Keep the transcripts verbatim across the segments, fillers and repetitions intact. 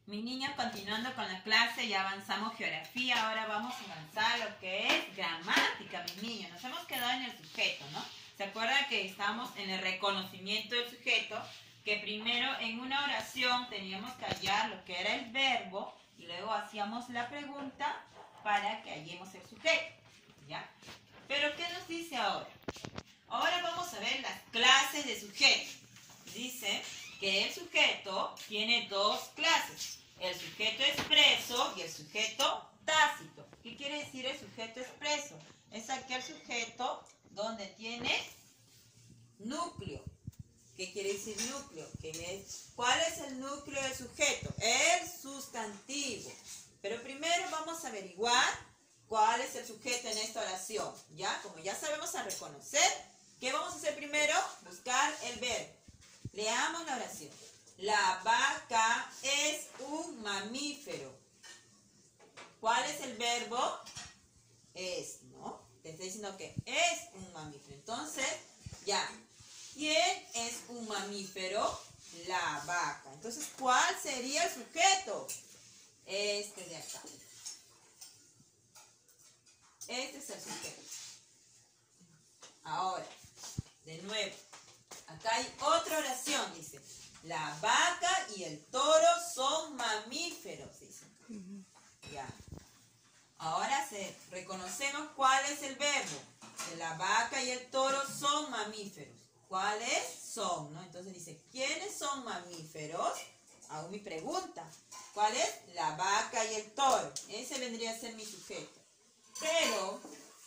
Mis niños, continuando con la clase, ya avanzamos geografía, ahora vamos a avanzar lo que es gramática, mis niños. Nos hemos quedado en el sujeto, ¿no? ¿Se acuerdan que estábamos en el reconocimiento del sujeto? Que primero en una oración teníamos que hallar lo que era el verbo y luego hacíamos la pregunta para que hallemos el sujeto, ¿ya? Pero ¿qué nos dice ahora? Ahora vamos a ver las clases de sujeto. Dice que el sujeto tiene dos clases, el sujeto expreso y el sujeto tácito. ¿Qué quiere decir el sujeto expreso? Es aquel sujeto donde tiene núcleo. ¿Qué quiere decir núcleo? ¿Qué es? ¿Cuál es el núcleo del sujeto? El sustantivo. Pero primero vamos a averiguar cuál es el sujeto en esta oración. ¿Ya? Como ya sabemos a reconocer, ¿qué vamos a hacer primero? Buscar el verbo. Leamos la oración. La vaca es un mamífero. ¿Cuál es el verbo? Es, ¿no? Te está diciendo que es un mamífero. Entonces, ya. ¿Quién es un mamífero? La vaca. Entonces, ¿cuál sería el sujeto? Este de acá. Este es el sujeto. Ahora, de nuevo. Acá hay otra oración, dice. La vaca y el toro son mamíferos, dice. Uh-huh. Ya. Ahora se, reconocemos cuál es el verbo. Que la vaca y el toro son mamíferos. ¿Cuáles son? ¿No? Entonces dice, ¿quiénes son mamíferos? Hago mi pregunta. ¿Cuál es? La vaca y el toro. Ese vendría a ser mi sujeto. Pero,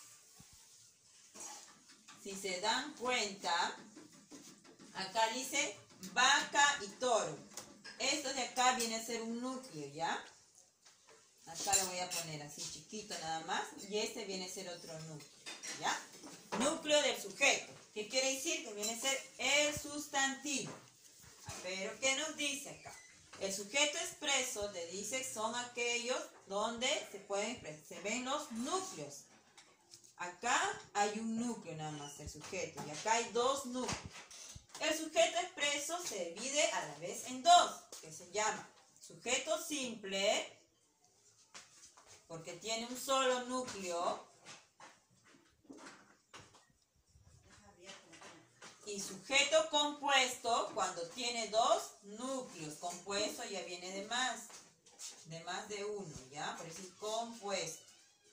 si se dan cuenta, acá dice vaca y toro. Esto de acá viene a ser un núcleo, ¿ya? Acá lo voy a poner así chiquito nada más. Y este viene a ser otro núcleo, ¿ya? Núcleo del sujeto. ¿Qué quiere decir? Que viene a ser el sustantivo. Pero, ¿qué nos dice acá? El sujeto expreso, te dice, son aquellos donde se pueden, se ven los núcleos. Acá hay un núcleo nada más, el sujeto. Y acá hay dos núcleos. El sujeto expreso se divide a la vez en dos, que se llama sujeto simple, porque tiene un solo núcleo, y sujeto compuesto cuando tiene dos núcleos. Compuesto ya viene de más, de más de uno, ¿ya? Por eso es compuesto.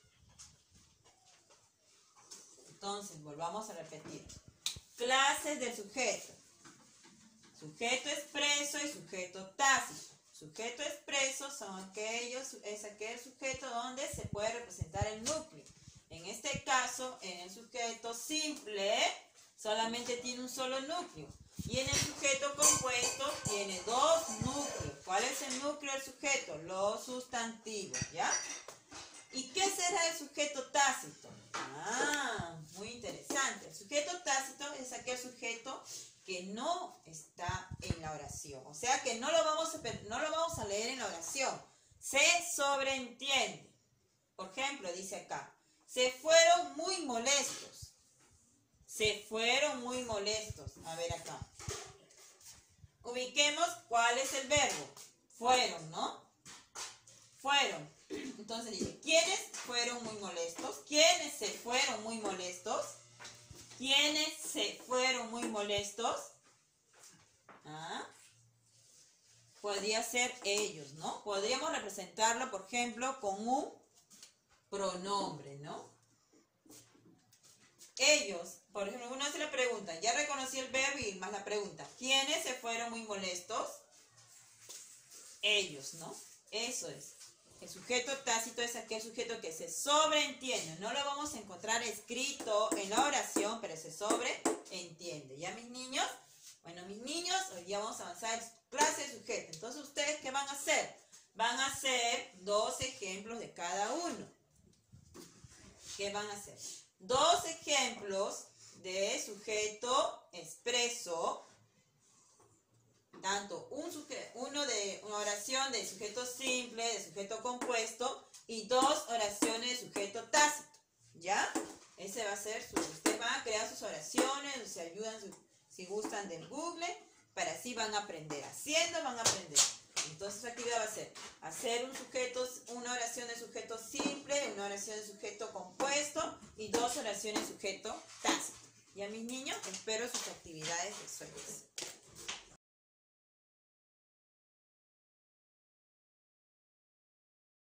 Entonces, volvamos a repetir. Clases del sujeto. Sujeto expreso y sujeto tácito. Sujeto expreso son aquellos, es aquel sujeto donde se puede representar el núcleo. En este caso, en el sujeto simple, solamente tiene un solo núcleo. Y en el sujeto compuesto tiene dos núcleos. ¿Cuál es el núcleo del sujeto? Los sustantivos, ¿ya? ¿Y qué será el sujeto tácito? Ah, muy interesante. El sujeto tácito es aquel sujeto que no está en la oración. O sea que no lo vamos a, no lo vamos a leer en la oración. Se sobreentiende. Por ejemplo, dice acá, se fueron muy molestos. Se fueron muy molestos. A ver acá. Ubiquemos cuál es el verbo. Fueron, ¿no? Fueron. Entonces dice, ¿quiénes fueron muy molestos? ¿Quiénes se fueron muy molestos? ¿Quiénes se fueron muy molestos? ¿Ah? Podría ser ellos, ¿no? Podríamos representarlo, por ejemplo, con un pronombre, ¿no? Ellos, por ejemplo, uno hace la pregunta, ya reconocí el verbo y más la pregunta. ¿Quiénes se fueron muy molestos? Ellos, ¿no? Eso es. El sujeto tácito es aquel sujeto que se sobreentiende. No lo vamos a encontrar escrito en la oración, pero se sobreentiende. ¿Ya, mis niños? Bueno, mis niños, hoy día vamos a avanzar en clase de sujeto. Entonces, ¿ustedes qué van a hacer? Van a hacer dos ejemplos de cada uno. ¿Qué van a hacer? Dos ejemplos de sujeto expreso. Tanto un sujeto, uno de una oración de sujeto simple, de sujeto compuesto, y dos oraciones de sujeto tácito, ¿ya? Ese va a ser su, ustedes van a crear sus oraciones, se ayudan, su, si gustan del Google, para así van a aprender. Haciendo van a aprender. Entonces, la actividad va a ser hacer un sujeto, una oración de sujeto simple, una oración de sujeto compuesto y dos oraciones de sujeto tácito. Y a mis niños espero sus actividades de sueños.